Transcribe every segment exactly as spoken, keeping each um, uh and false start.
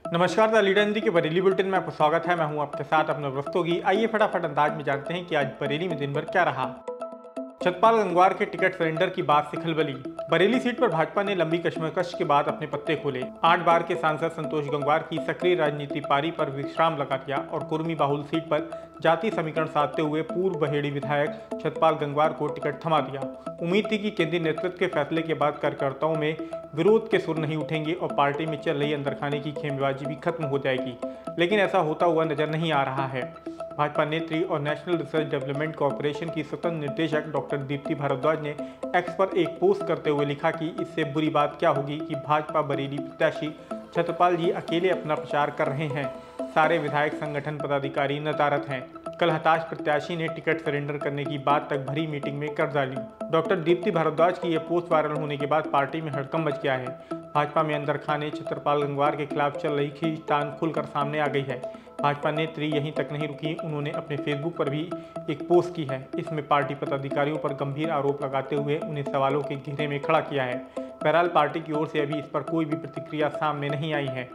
नमस्कार, the leader Hindi के Bareilly bulletin में आपका स्वागत है। मैं हूं आपके साथ अपना रस्तोगी। आइए फटाफट अंदाज में जानते हैं कि आज बरेली में दिन भर क्या रहा। सतपाल गंगवार के टिकट सरेंडर की बात से खलबली। बरेली सीट पर भाजपा ने लंबी कश्मकश के बाद अपने पत्ते खोले। आठ बार के सांसद संतोष गंगवार की सक्रिय राजनीति पारी पर विश्राम लगा दिया और कुर्मी बाहुल सीट पर जाति समीकरण साधते हुए पूर्व बहेड़ी विधायक सतपाल गंगवार को टिकट थमा दिया। उम्मीद थी कि केंद्रीय नेतृत्व के फैसले के बाद कार्यकर्ताओं में विरोध के सुर नहीं उठेंगे और पार्टी में चल रही अंदरखाने की खेमेबाजी भी खत्म हो जाएगी, लेकिन ऐसा होता हुआ नजर नहीं आ रहा है। भाजपा नेत्री और नेशनल रिसर्च डेवलपमेंट कॉर्पोरेशन की स्वतंत्र निदेशक डॉक्टर दीप्ति भारद्वाज ने एक्स पर एक पोस्ट करते हुए लिखा कि इससे बुरी बात क्या होगी कि भाजपा बरेली प्रत्याशी सतपाल जी अकेले अपना प्रचार कर रहे हैं। सारे विधायक संगठन पदाधिकारी नदारद हैं। कल हताश प्रत्याशी ने टिकट सरेंडर करने की बात तक भरी मीटिंग में कर डाली। डॉक्टर दीप्ति भारद्वाज की यह पोस्ट वायरल होने के बाद पार्टी में हड़कंप मच गया है। भाजपा में अंदर खाने सतपाल गंगवार के खिलाफ चल रही खींचतान खुलकर सामने आ गई है। भाजपा नेत्री यहीं तक नहीं रुकी, उन्होंने अपने फेसबुक पर भी एक पोस्ट की है। इसमें पार्टी पदाधिकारियों पर गंभीर आरोप लगाते हुए उन्हें सवालों के घेरे में खड़ा किया है। बहरहाल पार्टी की ओर से अभी इस पर कोई भी प्रतिक्रिया सामने नहीं आई है।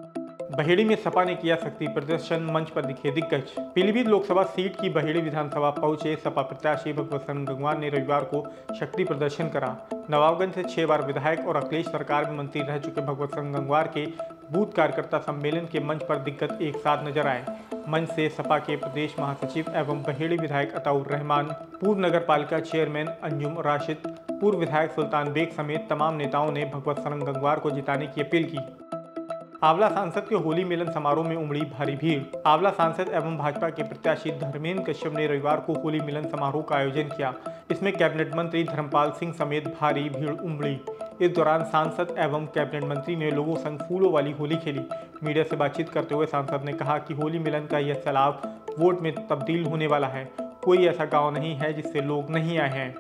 बहेड़ी में सपा ने किया शक्ति प्रदर्शन, मंच पर दिखे दिग्गज। पीलीभीत लोकसभा सीट की बहेड़ी विधानसभा पहुंचे सपा प्रत्याशी भगवत शरण गंगवार ने रविवार को शक्ति प्रदर्शन करा। नवाबगंज से छह बार विधायक और अखिलेश सरकार में मंत्री रह चुके भगवत शरण गंगवार के बूथ कार्यकर्ता सम्मेलन के मंच पर दिग्गज एक साथ नजर आए। मंच से सपा के प्रदेश महासचिव एवं बहेड़ी विधायक अताउर रहमान, पूर्व नगर पालिका चेयरमैन अंजुम राशिद, पूर्व विधायक सुल्तान बेग समेत तमाम नेताओं ने भगवत शरण गंगवार को जिताने की अपील की। आंवला सांसद के होली मिलन समारोह में उमड़ी भारी भीड़। आंवला सांसद एवं भाजपा के प्रत्याशी धर्मेंद्र कश्यप ने रविवार को होली मिलन समारोह का आयोजन किया। इसमें कैबिनेट मंत्री धर्मपाल सिंह समेत भारी भीड़ उमड़ी। इस दौरान सांसद एवं कैबिनेट मंत्री ने लोगों संग फूलों वाली होली खेली। मीडिया से बातचीत करते हुए सांसद ने कहा कि होली मिलन का यह सैलाब वोट में तब्दील होने वाला है। कोई ऐसा गाँव नहीं है जिससे लोग नहीं आए हैं।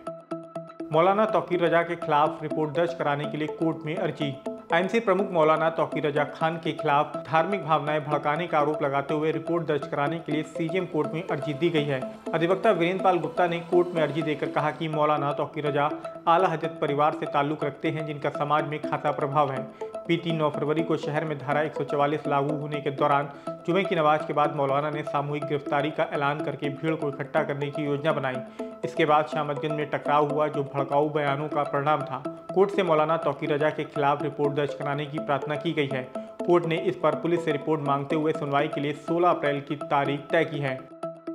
मौलाना तौकीर रजा के खिलाफ रिपोर्ट दर्ज कराने के लिए कोर्ट में अर्जी। आईएनसी प्रमुख मौलाना तौकीर रजा खान के खिलाफ धार्मिक भावनाएं भड़काने का आरोप लगाते हुए रिपोर्ट दर्ज कराने के लिए सीजेएम कोर्ट में अर्जी दी गई है। अधिवक्ता वीरेंद्र पाल गुप्ता ने कोर्ट में अर्जी देकर कहा कि मौलाना तौकीर रजा आला हजरत परिवार से ताल्लुक रखते हैं, जिनका समाज में खासा प्रभाव है। बीती नौ फरवरी को शहर में धारा एक सौ चौवालीस लागू होने के दौरान जुमे की नमाज के बाद मौलाना ने सामूहिक गिरफ्तारी का ऐलान करके भीड़ को इकट्ठा करने की योजना बनाई। इसके बाद शामतगंज में टकराव हुआ, जो भड़काऊ बयानों का परिणाम था। कोर्ट से मौलाना तौकीर रजा के खिलाफ रिपोर्ट दर्ज कराने की प्रार्थना की गई है। कोर्ट ने इस पर पुलिस से रिपोर्ट मांगते हुए सुनवाई के लिए सोलह अप्रैल की तारीख तय की है।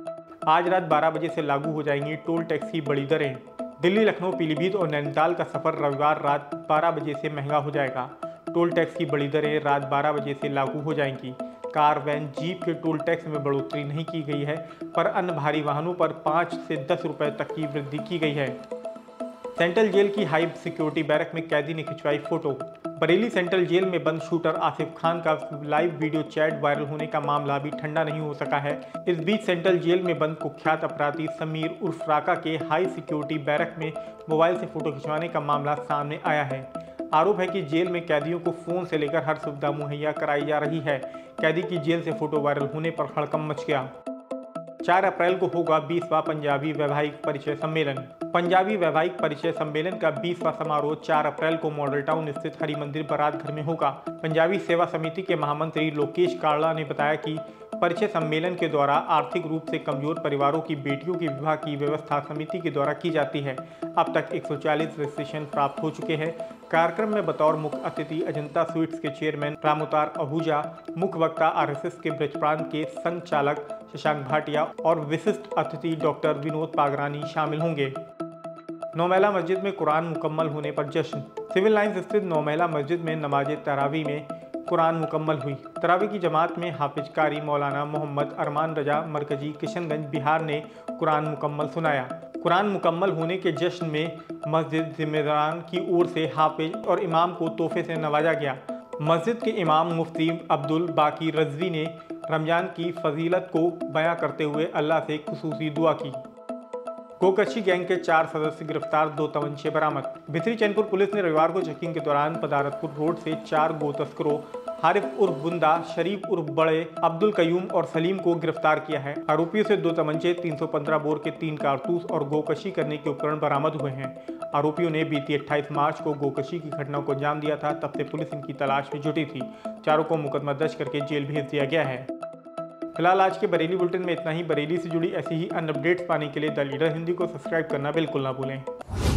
आज रात बारह बजे से लागू हो जाएंगी टोल टैक्स की बड़ी दरें। दिल्ली, लखनऊ, पीलीभीत और नैनीताल का सफर रविवार रात बारह बजे से महंगा हो जाएगा। टोल टैक्स की बड़ी दरें रात बारह बजे से लागू हो जाएंगी। कार, वैन, जीप के टोल टैक्स में बढ़ोतरी नहीं की गई है, पर अन्य भारी वाहनों पर पाँच से दस रुपए तक की वृद्धि की गई है। सेंट्रल जेल की हाई सिक्योरिटी बैरक में कैदी ने खिंचवाई फोटो। बरेली सेंट्रल जेल में बंद शूटर आसिफ खान का लाइव वीडियो चैट वायरल होने का मामला भी ठंडा नहीं हो सका है। इस बीच सेंट्रल जेल में बंद कुख्यात अपराधी समीर उर्फ राका के हाई सिक्योरिटी बैरक में मोबाइल से फोटो खिंचवाने का मामला सामने आया है। आरोप है कि जेल में कैदियों को फोन से लेकर हर सुविधा मुहैया कराई जा रही है। कैदी की जेल से फोटो वायरल होने पर हड़कंप मच गया। चार अप्रैल को होगा बीसवां पंजाबी वैवाहिक परिचय सम्मेलन। पंजाबी वैवाहिक परिचय सम्मेलन का बीसवां समारोह चार अप्रैल को मॉडल टाउन स्थित हरि मंदिर बारात घर में होगा। पंजाबी सेवा समिति के महामंत्री लोकेश काला ने बताया कि परिचय सम्मेलन के द्वारा आर्थिक रूप से कमजोर परिवारों की बेटियों के विवाह की व्यवस्था समिति के द्वारा की जाती है। अब तक एक सौ चालीस रजिस्ट्रेशन प्राप्त हो चुके हैं। कार्यक्रम में बतौर मुख्य अतिथि अजंता स्वीट्स के चेयरमैन रामोतार आहूजा, मुख्य वक्ता आरएसएस के ब्रजप्रांत के संघ चालक शशांक भाटिया और विशिष्ट अतिथि डॉक्टर विनोद पागरानी शामिल होंगे। नौमेला मस्जिद में कुरान मुकम्मल होने पर जश्न। सिविल लाइंस स्थित नौमेला मस्जिद में नमाज तरावी में कुरान मुकम्मल हुई। तरावी की जमात में हाफिज कारी मौलाना मोहम्मद अरमान रजा मरकजी किशनगंज बिहार ने कुरान मुकम्मल सुनाया। कुरान मुकम्मल होने के जश्न में मस्जिद जिम्मेदारान की ओर से हाफिज और इमाम को तोहफे से नवाजा गया। मस्जिद के इमाम मुफ्ती अब्दुल बाकी रजवी ने रमजान की फजीलत को बयां करते हुए अल्लाह से खुसूसी दुआ की। गोकशी गैंग के चार सदस्य गिरफ्तार, दो तमंचे बरामद। भितरी चैनपुर पुलिस ने रविवार को चेकिंग के दौरान पदारतपुर रोड से चार गो तस्करों हारिफ उर्फ बुंदा, शरीफ उर्फ बड़े, अब्दुल कयूम और सलीम को गिरफ्तार किया है। आरोपियों से दो तमंचे, तीन सौ पंद्रह बोर के तीन कारतूस और गोकशी करने के उपकरण बरामद हुए हैं। आरोपियों ने बीती अट्ठाईस मार्च को गोकशी की घटना को अंजाम दिया था। तब से पुलिस इनकी तलाश में जुटी थी। चारों को मुकदमा दर्ज करके जेल भेज दिया गया है। फिलहाल आज के बरेली बुलेटिन में इतना ही। बरेली से जुड़ी ऐसी ही अन्य अपडेट्स पाने के लिए द लीडर हिंदी को सब्सक्राइब करना बिल्कुल ना भूलें।